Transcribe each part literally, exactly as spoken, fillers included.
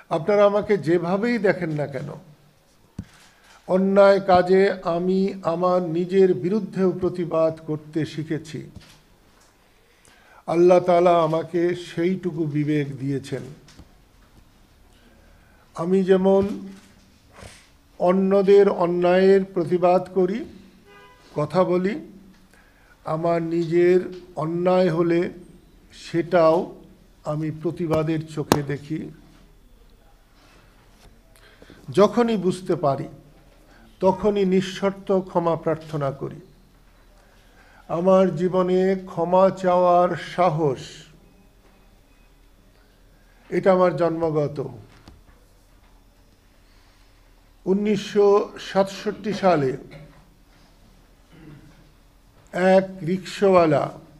আপনারা আমাকে যেভাবেই দেখেন না কেন, অন্যায় কাজে আমি আমার নিজের বিরুদ্ধেও প্রতিবাদ করতে শিখেছি। আল্লাহ তাআলা আমাকে সেইটুকু বিবেক দিয়েছেন। আমি যেমন অন্যদের অন্যায়ের প্রতিবাদ করি, কথা বলি, আমার নিজের অন্যায় হলে সেটাও আমি প্রতিবাদের চোখে দেখি। যখনই বুঝতে পারি তখনই নিঃশর্ত ক্ষমা প্রার্থনা করি। আমার জীবনে ক্ষমা চাওয়ার সাহস, এটা আমার জন্মগত। উনিশশো সাতষট্টি সালে এক রিক্সাওয়ালা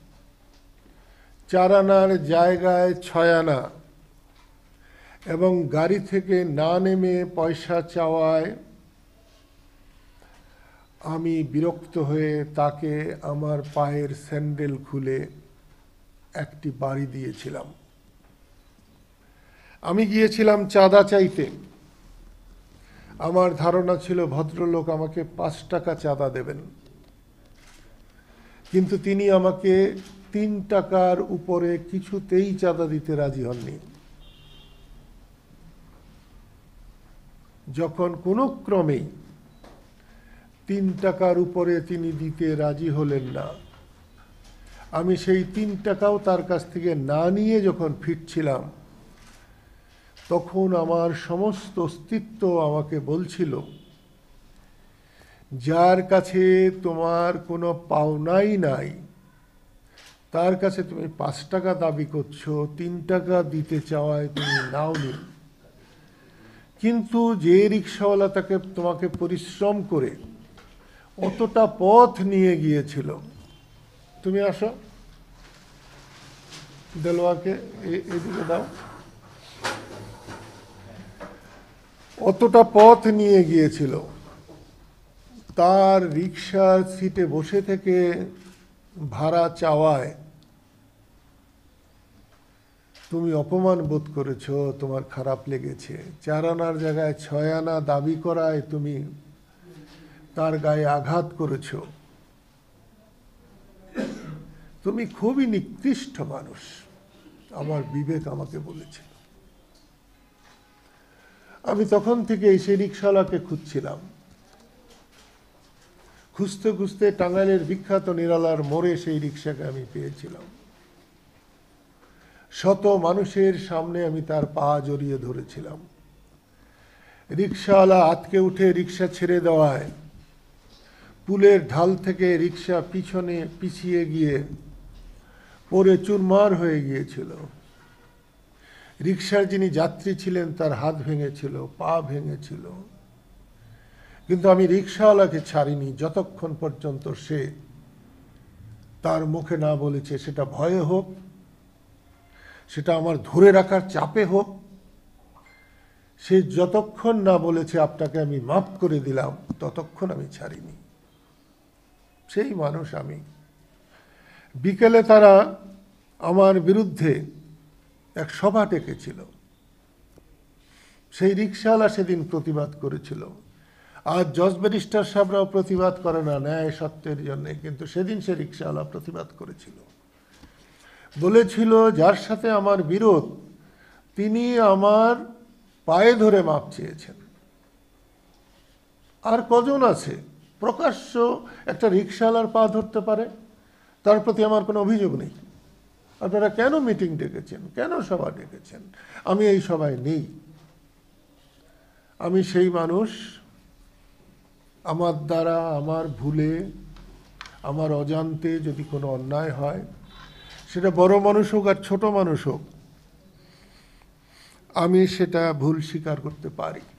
চার আনার জায়গায় ছয় আনা এবং গাড়ি থেকে না নেমে পয়সা চাওয়ায় আমি বিরক্ত হয়ে তাকে আমার পায়ের স্যান্ডেল খুলে একটি বাড়ি দিয়েছিলাম। আমি গিয়েছিলাম চাঁদা চাইতে। আমার ধারণা ছিল ভদ্রলোক আমাকে পাঁচ টাকা চাঁদা দেবেন, কিন্তু তিনি আমাকে তিন টাকার উপরে কিছুতেই চাঁদা দিতে রাজি হননি। যখন কোনো ক্রমেই তিন টাকার উপরে তিনি দিতে রাজি হলেন না, আমি সেই তিন টাকাও তার কাছ থেকে না নিয়ে যখন ফিরছিলাম, তখন আমার সমস্ত অস্তিত্ব আমাকে বলছিল, যার কাছে তোমার কোনো পাওনাই নাই তার কাছে তুমি পাঁচ টাকা দাবি করছো, তিন টাকা দিতে চাওয়ায় তুমি নাওনি। কিন্তু যে রিক্সাওয়ালা তাকে তোমাকে পরিশ্রম করে অতটা পথ নিয়ে গিয়েছিল, তুমি আসো, দেলোয়ারকে এদিকে দাও, অতটা পথ নিয়ে গিয়েছিল, তার রিক্সার সিটে বসে থেকে ভাড়া চাওয়ায় তুমি অপমান বোধ করেছ, তোমার খারাপ লেগেছে। চার আনার জায়গায় ছয় আনা দাবি করায় তুমি তার গায়ে আঘাত করেছ। তুমি খুবই নিকৃষ্ট মানুষ, আমার বিবেক আমাকে বলেছিল। আমি তখন থেকে সেই রিক্সাওয়ালাকে খুঁজছিলাম। খুঁজতে খুঁজতে টাঙ্গাইলের বিখ্যাত নিরালার মোড়ে সেই রিক্সাকে আমি পেয়েছিলাম। শত মানুষের সামনে আমি তার পা জড়িয়ে ধরেছিলাম। রিক্সাওয়ালা আতকে উঠে রিক্সা ছেড়ে দেওয়ায় পুলের ঢাল থেকে রিক্সা পিছনে পিছিয়ে গিয়ে পড়ে চুরমার হয়ে গিয়েছিল। রিক্সার যিনি যাত্রী ছিলেন তার হাত ভেঙেছিল, পা ভেঙেছিল, কিন্তু আমি রিক্সাওয়ালাকে ছাড়িনি যতক্ষণ পর্যন্ত সে তার মুখে না বলেছে, সেটা ভয়ে হোক, সেটা আমার ধরে রাখার চাপে হোক, সে যতক্ষণ না বলেছে আপনাকে আমি মাফ করে দিলাম, ততক্ষণ আমি ছাড়িনি। সেই মানুষ আমি। বিকেলে তারা আমার বিরুদ্ধে এক সভা ডেকেছিল। সেই রিক্সাওয়ালা সেদিন প্রতিবাদ করেছিল। আজ জজ ব্যারিস্টার সাহেবরাও প্রতিবাদ করে না ন্যায় সত্যের জন্যে, কিন্তু সেদিন সে রিক্সাওয়ালা প্রতিবাদ করেছিল। বলেছিল, যার সাথে আমার বিরোধ তিনি আমার পায়ে ধরে মাপ চেয়েছেন। আর কজন আছে প্রকাশ্য একটা রিক্সাওয়ালার পা ধরতে পারে? তার প্রতি আমার কোনো অভিযোগ নেই। আপনারা কেন মিটিং ডেকেছেন, কেন সভা ডেকেছেন? আমি এই সভায় নেই। আমি সেই মানুষ, আমার দ্বারা, আমার ভুলে, আমার অজান্তে যদি কোনো অন্যায় হয়, সেটা বড় মানুষ হোক আর ছোট মানুষ হোক, আমি সেটা ভুল স্বীকার করতে পারি।